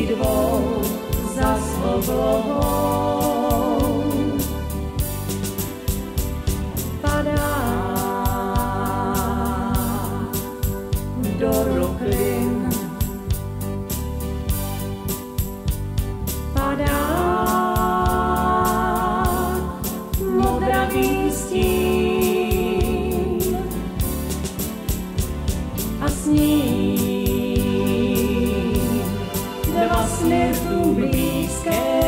dvou zas oblohou. Padá do roklin, padá modravý stín a s ním dva sny tu blízké,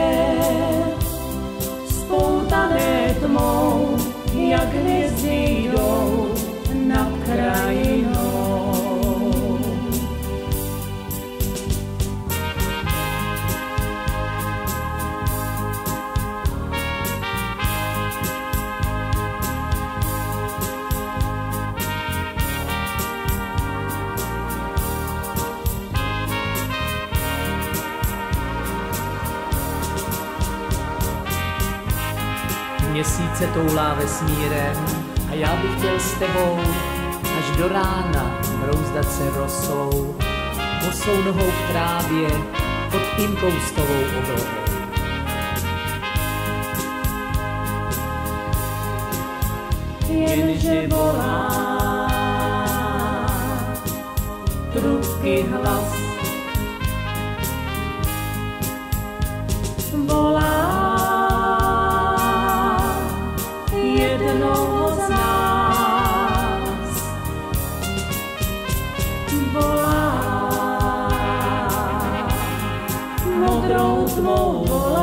spoutané tmou, jak hvězdy jdou nad krajinou. Měsíce toulá vesmírem a já bych chtěl s tebou až do rána brouzdat se rosou, bosou nohou v trávě pod inkoustovou oblohou. Jenže volá trubky hlas, volá jednoho z nás, volá modrou tmou volá.